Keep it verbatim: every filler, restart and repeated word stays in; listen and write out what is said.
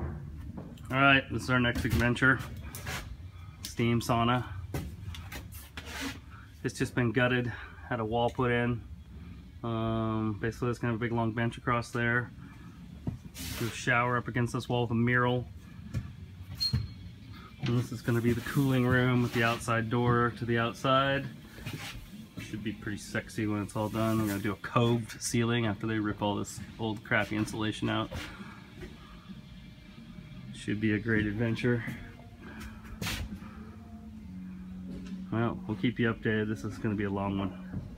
All right, this is our next adventure. Steam sauna. It's just been gutted, had a wall put in. Um, basically it's gonna have a big long bench across there. There's a shower up against this wall with a mural. And this is gonna be the cooling room with the outside door to the outside. Should be pretty sexy when it's all done. We're gonna do a coved ceiling after they rip all this old crappy insulation out. Should be a great adventure. Well, we'll keep you updated. This is going to be a long one.